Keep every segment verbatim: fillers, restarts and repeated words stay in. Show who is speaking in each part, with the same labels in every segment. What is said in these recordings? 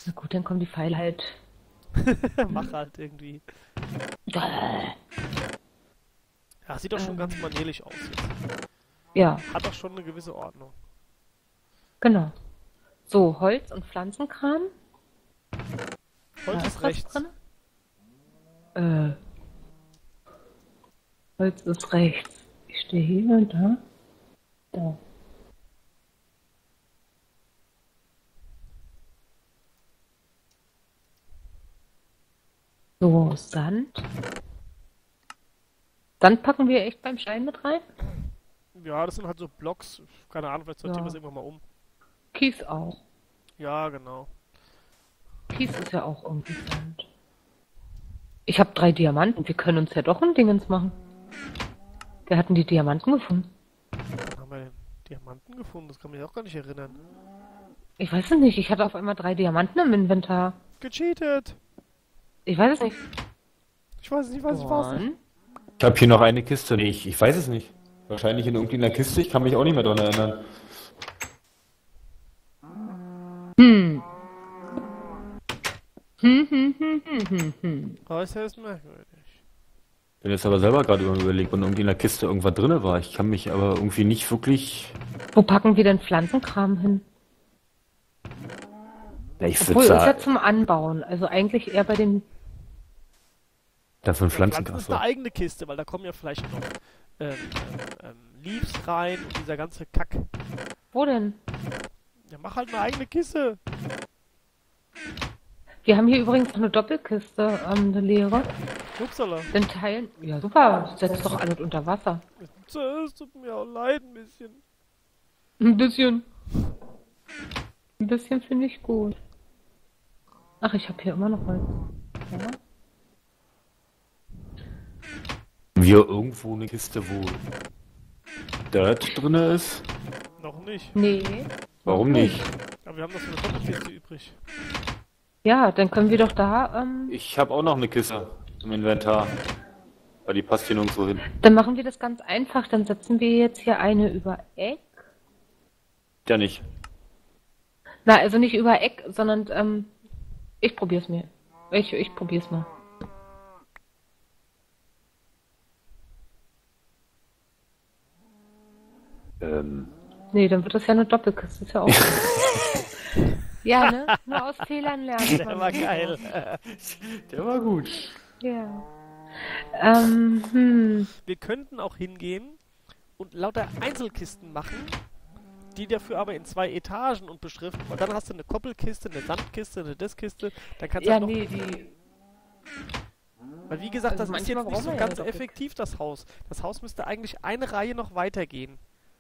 Speaker 1: Na gut, dann kommen die Pfeile halt.
Speaker 2: Mach halt irgendwie.
Speaker 1: Äh,
Speaker 2: Ja, sieht doch schon
Speaker 1: ähm,
Speaker 2: ganz manierlich aus jetzt.
Speaker 1: ja,
Speaker 2: Hat doch schon eine gewisse Ordnung.
Speaker 1: genau. So, Holz und Pflanzenkram. Da
Speaker 2: Holz
Speaker 1: ist
Speaker 2: ist
Speaker 1: was
Speaker 2: rechts.
Speaker 1: drin. Äh, Holz ist rechts. Ich stehe hier und da. Da. So, Sand. Sand packen wir echt beim Stein mit rein?
Speaker 2: Ja, das sind halt so Blocks. Keine Ahnung, vielleicht sortieren wir es
Speaker 1: Ja.
Speaker 2: irgendwann mal um.
Speaker 1: Kies auch.
Speaker 2: Ja, genau.
Speaker 1: Kies ist ja auch irgendwie Sand. Ich habe drei Diamanten. Wir können uns ja doch ein Dingens machen. Wir hatten die Diamanten gefunden.
Speaker 2: Dann haben wir den Diamanten gefunden. Das kann mich auch gar nicht erinnern.
Speaker 1: Ich weiß es nicht. Ich hatte auf einmal drei Diamanten im Inventar.
Speaker 2: Gecheatet!
Speaker 1: Ich weiß es nicht.
Speaker 2: Ich weiß es nicht, weiß ich weiß nicht.
Speaker 1: One.
Speaker 3: Ich habe hier noch eine Kiste. Nee, ich, ich weiß es nicht. Wahrscheinlich in irgendeiner Kiste. Ich kann mich auch nicht mehr daran erinnern.
Speaker 1: Hm. Hm, hm, hm, hm, hm, hm.
Speaker 2: Äußerst merkwürdig.
Speaker 3: Ich bin jetzt aber selber gerade überlegt, wenn irgendwie in der Kiste irgendwas drin war. Ich kann mich aber irgendwie nicht wirklich...
Speaker 1: Wo packen wir denn Pflanzenkram hin?
Speaker 3: Ja, ich
Speaker 1: Obwohl, ist ja
Speaker 3: sitze
Speaker 1: zum Anbauen. Also eigentlich eher bei den...
Speaker 3: da für ein
Speaker 2: Ja, Pflanzen
Speaker 3: Pflanzengas.
Speaker 2: ist eine eigene Kiste, weil da kommen ja vielleicht noch ähm, ähm, ähm, Leaves rein und dieser ganze Kack.
Speaker 1: Wo denn?
Speaker 2: Ja, mach halt eine eigene Kiste.
Speaker 1: Wir haben hier übrigens noch eine Doppelkiste, ähm, eine leere.
Speaker 2: Upsala.
Speaker 1: Den teilen... Ja, super. Setzt doch alles unter Wasser.
Speaker 2: Es tut mir auch leid ein bisschen.
Speaker 1: Ein bisschen. Ein bisschen finde ich gut. Ach, ich habe hier immer noch Holz. Ja.
Speaker 3: Wir irgendwo eine Kiste, wo Dirt drin ist?
Speaker 2: Noch nicht.
Speaker 1: Nee.
Speaker 3: Warum nicht?
Speaker 2: Aber wir haben noch so eine Doppelkiste übrig.
Speaker 1: Ja, dann können wir doch da... Ähm,
Speaker 3: Ich habe auch noch eine Kiste im Inventar. Weil die passt hier nirgendwo hin.
Speaker 1: dann machen wir das ganz einfach. Dann setzen wir jetzt hier eine über Eck.
Speaker 3: Ja nicht.
Speaker 1: Na, also nicht über Eck, sondern ähm, ich probier's mir. Ich, ich probier's mal.
Speaker 3: Ähm.
Speaker 1: Nee, dann wird das ja eine Doppelkiste. Ist ja auch. Ja, ne? Nur aus Fehlern lernen.
Speaker 2: Der war geil.
Speaker 3: Der war gut.
Speaker 1: Ja. Ähm, hm.
Speaker 2: Wir könnten auch hingehen und lauter Einzelkisten machen, die dafür aber in zwei Etagen und beschriften. Und dann hast du eine Koppelkiste, eine Sandkiste, eine Diskkiste. Dann kannst du
Speaker 1: Ja,
Speaker 2: halt noch...
Speaker 1: nee, die.
Speaker 2: Weil wie gesagt,
Speaker 1: Also
Speaker 2: das ist
Speaker 1: manchmal
Speaker 2: jetzt nicht
Speaker 1: brauchen
Speaker 2: so
Speaker 1: wir ja
Speaker 2: ganz
Speaker 1: eine Doppel-
Speaker 2: effektiv, das Haus. Das Haus müsste eigentlich eine Reihe noch weitergehen.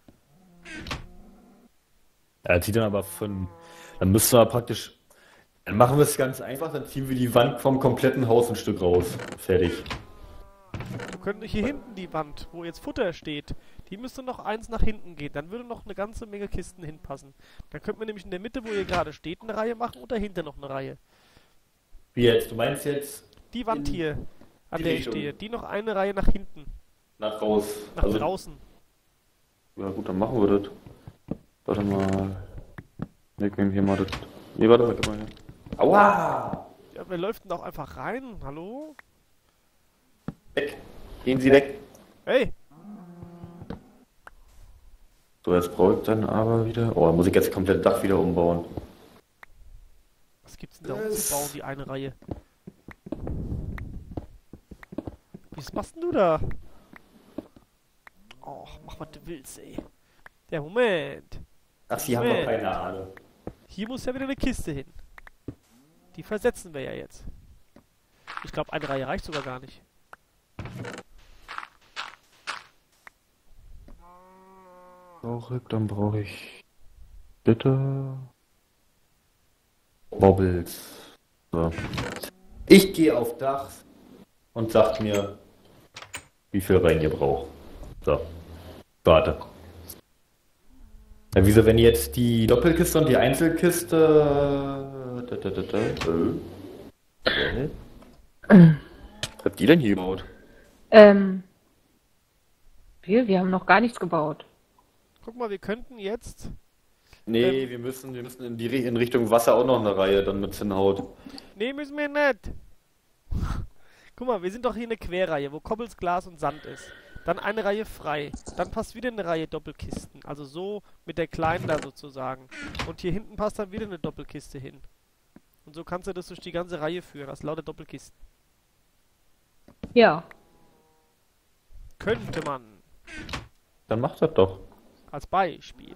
Speaker 3: Er zieht dann aber von. Dann müssen wir praktisch. Dann machen wir es ganz einfach, dann ziehen wir die Wand vom kompletten Haus ein Stück raus. Fertig.
Speaker 2: Du könntest hier hinten die Wand, wo jetzt Futter steht, die müsste noch eins nach hinten gehen. Dann würde noch eine ganze Menge Kisten hinpassen. Dann könnten wir nämlich in der Mitte, wo ihr gerade steht, eine Reihe machen und dahinter noch eine Reihe.
Speaker 3: Wie jetzt? Du meinst jetzt
Speaker 2: Die Wand
Speaker 3: In
Speaker 2: hier, an
Speaker 3: die
Speaker 2: der ich
Speaker 3: Richtung.
Speaker 2: stehe, die noch eine Reihe nach hinten,
Speaker 3: nach raus?
Speaker 2: nach
Speaker 3: Also,
Speaker 2: draußen.
Speaker 3: ja gut, dann machen wir das. Warte mal. Wir können hier mal das. Nee, warte mal, gib mal her. Aua!
Speaker 2: Ja, wer läuft denn da auch einfach rein? Hallo?
Speaker 3: Weg! Gehen Sie weg!
Speaker 2: Hey!
Speaker 3: So, jetzt brauche ich dann aber wieder. Oh, muss ich jetzt das komplette Dach wieder umbauen.
Speaker 2: Was gibt's denn da
Speaker 3: Das-
Speaker 2: umzubauen, die eine Reihe? Was machst denn du da? Och, mach was du willst, ey. Der Moment.
Speaker 3: Ach, Sie haben
Speaker 2: Moment.
Speaker 3: doch keine Ahnung.
Speaker 2: Hier muss ja wieder eine Kiste hin. Die versetzen wir ja jetzt. Ich glaube, eine Reihe reicht sogar gar nicht.
Speaker 3: Brauche ich, dann brauche ich. Bitte. Bobbles. So. Ich gehe auf Dach und sagt mir, wie viel Rein ihr braucht. So. Warte. Ja, wieso, wenn jetzt die Doppelkiste und die Einzelkiste. Da, da, da, da, äh. Was habt ihr denn hier gebaut?
Speaker 1: Ähm. Wir, wir haben noch gar nichts gebaut.
Speaker 2: Guck mal, wir könnten jetzt
Speaker 3: Nee, wir müssen, wir müssen in die Ri- in Richtung Wasser auch noch eine Reihe, dann mit hinhaut.
Speaker 2: Nee, müssen wir nicht. Guck mal, wir sind doch hier eine Querreihe, wo Koppels, Glas und Sand ist. Dann eine Reihe frei. Dann passt wieder eine Reihe Doppelkisten. Also so mit der kleinen da sozusagen. Und hier hinten passt dann wieder eine Doppelkiste hin. Und so kannst du das durch die ganze Reihe führen. Das lauter Doppelkisten.
Speaker 1: Ja.
Speaker 2: Könnte man.
Speaker 3: Dann macht das doch.
Speaker 2: Als Beispiel.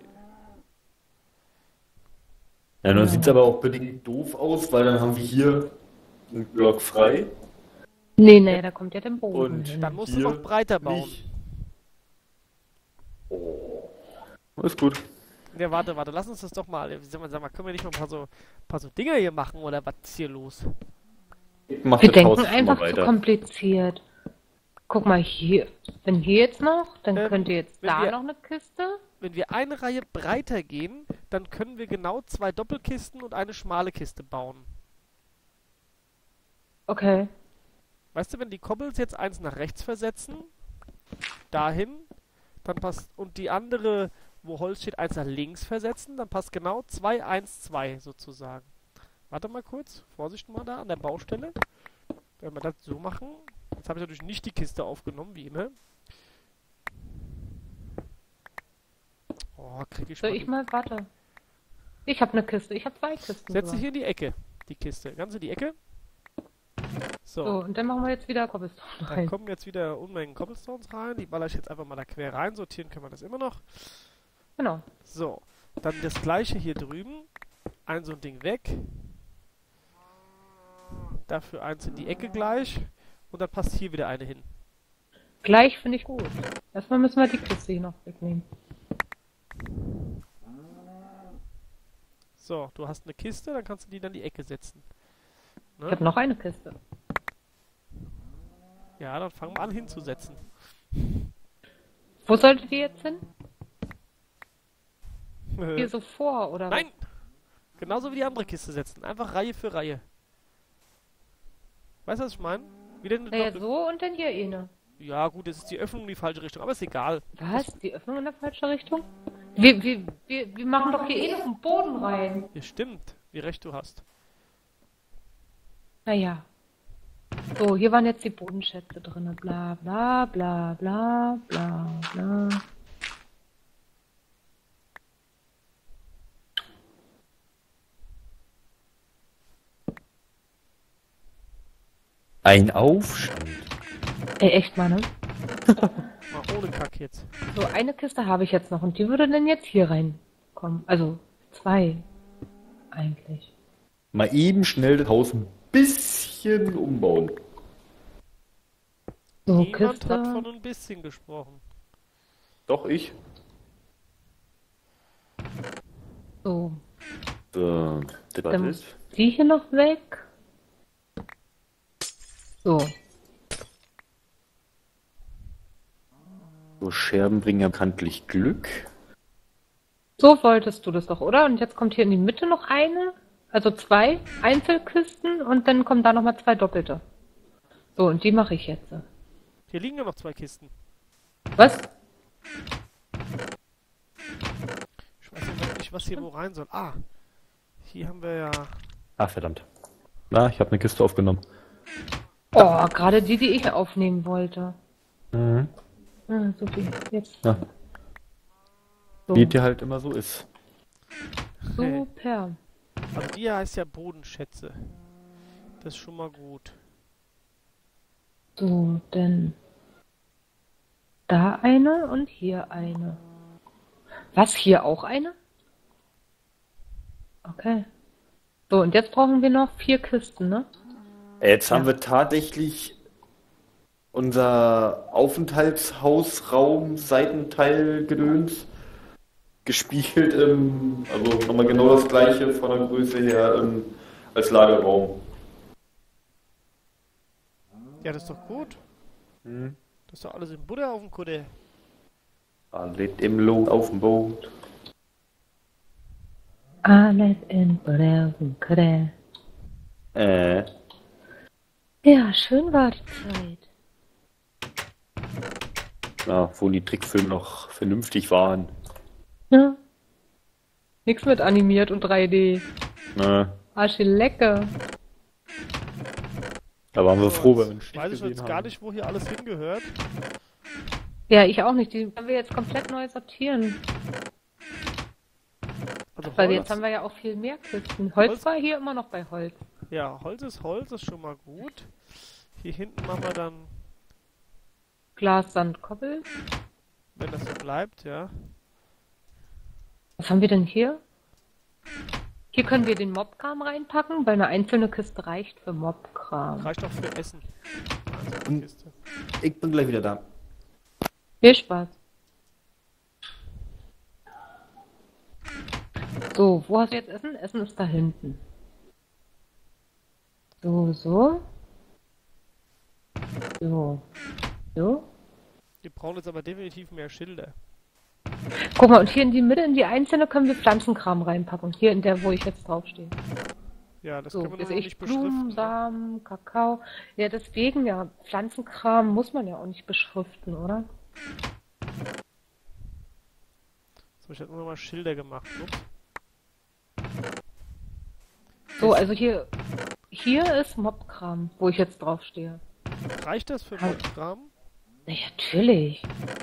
Speaker 3: Ja, nun
Speaker 1: Ja.
Speaker 3: sieht's aber auch bedingt doof aus, weil dann haben wir hier einen Block frei.
Speaker 1: Nee, nee, da kommt ja der Boden
Speaker 3: Und
Speaker 1: hin.
Speaker 2: Dann musst du
Speaker 3: Hier
Speaker 2: noch breiter bauen.
Speaker 3: nicht. Oh. Ist gut.
Speaker 2: Ja, warte, warte, lass uns das doch mal. Sag mal, sag mal, können wir nicht mal ein paar so, paar so Dinger hier machen oder was ist hier los?
Speaker 3: Ich mach
Speaker 1: Wir
Speaker 3: das Haus
Speaker 1: denken
Speaker 3: schon
Speaker 1: einfach
Speaker 3: mal
Speaker 1: zu
Speaker 3: weiter.
Speaker 1: kompliziert. Guck mal hier. Wenn hier jetzt noch, dann
Speaker 2: Ähm,
Speaker 1: könnte jetzt
Speaker 2: wenn
Speaker 1: da
Speaker 2: wir-
Speaker 1: noch eine Kiste.
Speaker 2: Wenn wir eine Reihe breiter gehen, dann können wir genau zwei Doppelkisten und eine schmale Kiste bauen.
Speaker 1: Okay.
Speaker 2: Weißt du, wenn die Koppels jetzt eins nach rechts versetzen, dahin, dann passt, und die andere, wo Holz steht, eins nach links versetzen, dann passt genau zwei, eins, zwei sozusagen. Warte mal kurz, Vorsicht mal da an der Baustelle. Wenn wir das so machen, jetzt habe ich natürlich nicht die Kiste aufgenommen, wie immer. Oh, krieg ich
Speaker 1: Soll
Speaker 2: mal
Speaker 1: ich
Speaker 2: die-
Speaker 1: mal, warte. Ich habe eine Kiste. Ich habe zwei Kisten.
Speaker 2: Setz dich
Speaker 1: sogar.
Speaker 2: hier in die Ecke, die Kiste. Ganz in die Ecke. So,
Speaker 1: So, und dann machen wir jetzt wieder Cobblestone
Speaker 2: da
Speaker 1: rein.
Speaker 2: kommen jetzt wieder Unmengen Cobblestones rein. Die baller ich jetzt einfach mal da quer rein. Sortieren können wir das immer noch.
Speaker 1: Genau.
Speaker 2: So, dann das gleiche hier drüben. Ein so ein Ding weg. Dafür eins in die Ecke gleich. Und dann passt hier wieder eine hin.
Speaker 1: Gleich finde ich gut. Erstmal müssen wir die Kiste hier noch wegnehmen.
Speaker 2: So, du hast eine Kiste, dann kannst du die dann in die Ecke setzen.
Speaker 1: Ich habe noch eine Kiste.
Speaker 2: Ja, dann fangen wir an hinzusetzen.
Speaker 1: Wo sollte die jetzt hin? Hier so vor, oder?
Speaker 2: Nein! Genauso wie die andere Kiste setzen. Einfach Reihe für Reihe. Weißt du, was ich meine? Wieder eine
Speaker 1: Naja,
Speaker 2: Doppel-
Speaker 1: so und dann hier eine.
Speaker 2: Ja, gut, es ist die Öffnung in die falsche Richtung, aber ist egal.
Speaker 1: Was? Die Öffnung in der falsche Richtung? Wir, wir, wir, wir machen doch hier eh noch einen Boden rein.
Speaker 2: Ja, stimmt, wie recht du hast.
Speaker 1: Naja. So, hier waren jetzt die Bodenschätze drin. Bla bla bla bla bla bla.
Speaker 3: Ein Aufstand.
Speaker 1: Ey, echt mal, ne?
Speaker 2: Mal ohne Kack jetzt.
Speaker 1: So, eine Kiste habe ich jetzt noch und die würde dann jetzt hier reinkommen. Also, zwei. Eigentlich.
Speaker 3: Mal eben schnell das Haus ein bisschen umbauen.
Speaker 1: So,
Speaker 2: Niemand
Speaker 1: Kiste.
Speaker 2: hat von ein bisschen gesprochen.
Speaker 3: Doch, ich.
Speaker 1: So,
Speaker 3: So, das was
Speaker 1: Dann-
Speaker 3: ist.
Speaker 1: die hier noch weg. So,
Speaker 3: So, Scherben bringen ja bekanntlich Glück.
Speaker 1: so wolltest du das doch, oder? Und jetzt kommt hier in die Mitte noch eine, also zwei Einzelkisten und dann kommen da nochmal zwei doppelte. So, und die mache ich jetzt.
Speaker 2: Hier liegen ja noch zwei Kisten.
Speaker 1: Was?
Speaker 2: Ich weiß noch nicht, was hier wo rein soll. Ah, hier haben wir ja...
Speaker 3: Ah, verdammt. Na, ich habe eine Kiste aufgenommen.
Speaker 1: Oh, gerade die, die ich aufnehmen wollte.
Speaker 3: Mhm.
Speaker 1: Ah, so viel. Jetzt.
Speaker 3: Ja.
Speaker 1: So.
Speaker 3: Wie es dir halt immer so ist.
Speaker 1: Super.
Speaker 2: Also die hier heißt ja Bodenschätze. Das ist schon mal gut.
Speaker 1: So, dann da eine und hier eine. Was, hier auch eine? Okay. So, und jetzt brauchen wir noch vier Kisten, ne?
Speaker 3: Jetzt haben
Speaker 1: Ja.
Speaker 3: wir tatsächlich unser Aufenthaltshausraum, Seitenteil gedöns gespielt im, also nochmal genau das gleiche von der Größe her im, als Lagerraum.
Speaker 2: Ja, das ist doch gut.
Speaker 3: Hm.
Speaker 2: Das ist doch alles im Butter auf dem Kutter.
Speaker 3: Alles im Lot auf dem Boot.
Speaker 1: Alles in Braunkere.
Speaker 3: Äh,
Speaker 1: Ja, schön war die Zeit.
Speaker 3: ja, wo die Trickfilme noch vernünftig waren.
Speaker 1: Ja. Nix mit animiert und drei D.
Speaker 3: Na,
Speaker 1: Asche lecker.
Speaker 3: da waren wir froh, wenn wir einen
Speaker 2: Ich
Speaker 3: Stich
Speaker 2: weiß ich
Speaker 3: gesehen
Speaker 2: jetzt gar
Speaker 3: haben.
Speaker 2: nicht, wo hier alles hingehört.
Speaker 1: Ja, ich auch nicht. Die können wir jetzt komplett neu sortieren.
Speaker 2: Also
Speaker 1: Weil
Speaker 2: Holz.
Speaker 1: jetzt haben wir ja auch viel mehr Kisten. Holz
Speaker 2: Holz-
Speaker 1: war hier immer noch bei Holz.
Speaker 2: Ja, Holz ist Holz, ist schon mal gut. Hier hinten machen wir dann,
Speaker 1: Glas, Sand, Koppel.
Speaker 2: wenn das so bleibt, ja.
Speaker 1: Was haben wir denn hier? Hier können wir den Mobkram reinpacken, weil eine einzelne Kiste reicht für Mobkram.
Speaker 2: Reicht auch für Essen. Also
Speaker 3: Hm.
Speaker 2: Kiste.
Speaker 3: Ich bin gleich wieder da.
Speaker 1: Viel Spaß. So, wo hast du jetzt Essen? Essen ist da hinten. So, so. So. So.
Speaker 2: Wir brauchen jetzt aber definitiv mehr Schilder.
Speaker 1: Guck mal, und hier in die Mitte, in die einzelne, können wir Pflanzenkram reinpacken. Hier in der, wo ich jetzt draufstehe.
Speaker 2: Ja, das
Speaker 1: So,
Speaker 2: können wir
Speaker 1: weiß
Speaker 2: noch
Speaker 1: ich,
Speaker 2: nicht
Speaker 1: Blumen,
Speaker 2: beschriften. Ne?
Speaker 1: Samen, Kakao. Ja, deswegen ja, Pflanzenkram muss man ja auch nicht beschriften, oder?
Speaker 2: So, ich habe nur noch mal Schilder gemacht. Ups.
Speaker 1: So, also hier, hier ist Mobkram, wo ich jetzt draufstehe.
Speaker 2: Reicht das für
Speaker 1: Ha-
Speaker 2: Mobkram?
Speaker 1: Na, natürlich.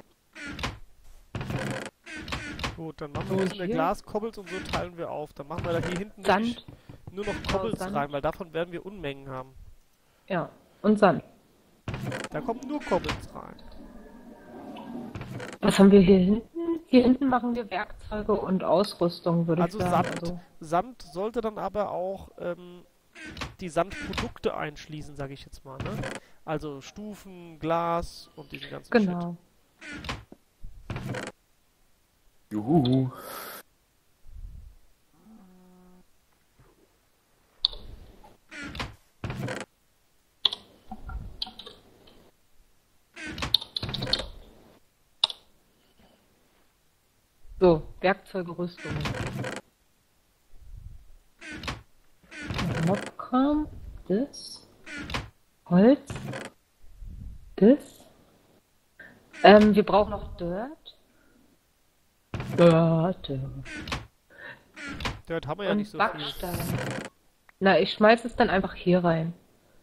Speaker 2: Gut, dann machen
Speaker 1: So,
Speaker 2: wir jetzt in der
Speaker 1: hier.
Speaker 2: Glaskobbels und so teilen wir auf. Dann machen wir da hier hinten
Speaker 1: Sand.
Speaker 2: wirklich nur noch Kobbels
Speaker 1: Sand.
Speaker 2: rein, weil davon werden wir Unmengen haben.
Speaker 1: Ja, und Sand.
Speaker 2: Da kommen nur Kobbels rein.
Speaker 1: Was haben wir hier hinten? Hier hinten machen wir Werkzeuge und Ausrüstung, würde
Speaker 2: Also
Speaker 1: ich sagen.
Speaker 2: Sand.
Speaker 1: Also,
Speaker 2: Sand sollte dann aber auch ähm, die Sandprodukte einschließen, sage ich jetzt mal. Ne? Also Stufen, Glas und diesen ganzen
Speaker 1: genau.
Speaker 3: Juhu.
Speaker 1: So, Werkzeuge, Rüstung. Mobkram, das, Holz, das. Ähm, wir brauchen noch Dirt. Dirt.
Speaker 2: Shit. Dort haben wir ja
Speaker 1: Und
Speaker 2: nicht so
Speaker 1: Backstein.
Speaker 2: viel.
Speaker 1: Na, ich schmeiß es dann einfach hier rein.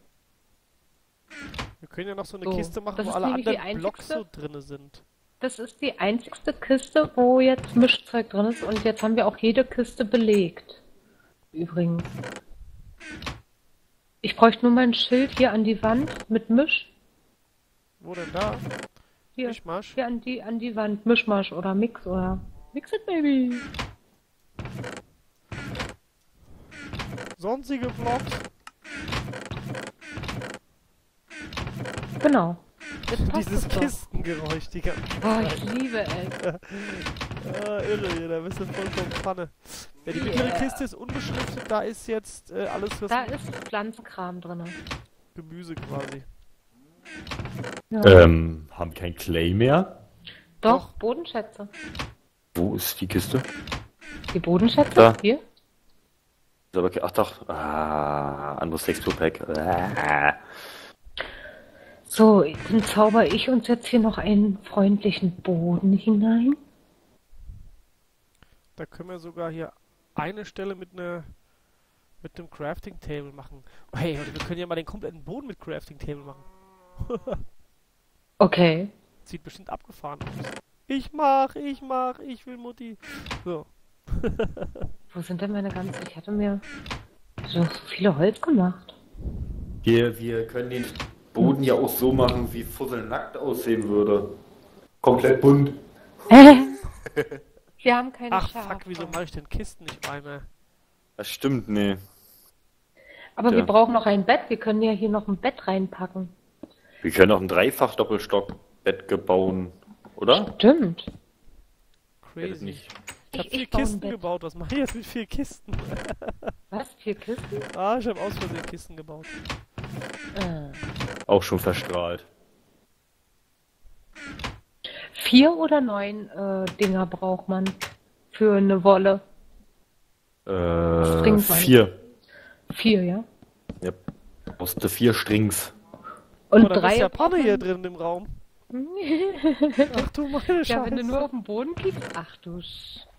Speaker 2: Wir können ja noch so eine
Speaker 1: So,
Speaker 2: Kiste machen,
Speaker 1: das
Speaker 2: wo
Speaker 1: ist
Speaker 2: alle
Speaker 1: nämlich die
Speaker 2: anderen Blocks so
Speaker 1: einzigste-
Speaker 2: drinne sind.
Speaker 1: Das ist die einzigste Kiste, wo jetzt Mischzeug drin ist. Und jetzt haben wir auch jede Kiste belegt. Übrigens. Ich bräuchte nur mal ein Schild hier an die Wand mit Misch.
Speaker 2: Wo denn da?
Speaker 1: Hier,
Speaker 2: Mischmasch?
Speaker 1: hier an die, an die Wand. Mischmasch oder Mix oder... Mix it, baby.
Speaker 2: Sonstige Blocks?
Speaker 1: Genau. Jetzt passt
Speaker 2: Dieses
Speaker 1: es doch.
Speaker 2: Kistengeräusch, die ganze
Speaker 1: Oh, ich liebe es.
Speaker 2: Ah, irre, hier, da bist du vollkommen Pfanne. Ja, die mittlere
Speaker 1: Yeah.
Speaker 2: Kiste ist unbeschriftet, da ist jetzt äh, alles was
Speaker 1: Da ist Pflanzenkram drin.
Speaker 2: Gemüse quasi.
Speaker 1: Ja.
Speaker 3: Ähm, haben kein Clay mehr?
Speaker 1: Doch, Bodenschätze.
Speaker 3: Wo ist die Kiste?
Speaker 1: Die Bodenschätze?
Speaker 3: Da.
Speaker 1: Hier?
Speaker 3: Ist aber ke- Ach doch. Ah, anderes Texturpack. Ah.
Speaker 1: So, dann zauber ich uns jetzt hier noch einen freundlichen Boden hinein.
Speaker 2: Da können wir sogar hier eine Stelle mit einer mit einem Crafting Table machen. Oh, hey, oder wir können ja mal den kompletten Boden mit Crafting Table machen.
Speaker 1: Okay.
Speaker 2: Sieht bestimmt abgefahren aus. Ich mach, ich mach, ich will Mutti. So.
Speaker 1: Wo sind denn meine ganzen... Ich hatte mir so viele Holz gemacht.
Speaker 3: Wir, wir können den Boden ja auch so machen, wie Fussel nackt aussehen würde. Komplett bunt.
Speaker 1: Wir haben keine
Speaker 2: Ach
Speaker 1: Schafe.
Speaker 2: fuck, wieso mache ich denn Kisten nicht rein?
Speaker 3: Das stimmt, nee.
Speaker 1: Aber
Speaker 3: Ja.
Speaker 1: wir brauchen noch ein Bett. Wir können ja hier noch ein Bett reinpacken.
Speaker 3: Wir können auch ein Dreifach-Doppelstock-Bett gebauen, oder?
Speaker 1: Stimmt.
Speaker 3: Ja, das
Speaker 2: Crazy.
Speaker 3: nicht.
Speaker 2: Ich hab
Speaker 1: Ich-
Speaker 2: vier
Speaker 1: ich baue ein
Speaker 2: Kisten
Speaker 1: Bett.
Speaker 2: gebaut. Was mache ich jetzt mit vier Kisten?
Speaker 1: Was? Vier Kisten?
Speaker 2: Ah, ich habe aus Versehen Kisten gebaut.
Speaker 1: Äh.
Speaker 3: Auch schon verstrahlt.
Speaker 1: Vier oder neun äh, Dinger braucht man für eine Wolle?
Speaker 3: Äh,
Speaker 1: Strings meine ich.
Speaker 3: vier.
Speaker 1: Vier, ja?
Speaker 3: Ja. Brauchst du vier Strings.
Speaker 1: Und
Speaker 2: Oh, da
Speaker 1: drei
Speaker 2: ist ja
Speaker 1: braucht
Speaker 2: Panne hier
Speaker 1: man-
Speaker 2: drin im Raum. Ach du meine Scheiße.
Speaker 1: Ja, wenn du nur auf den Boden kippst. Ach du Sch...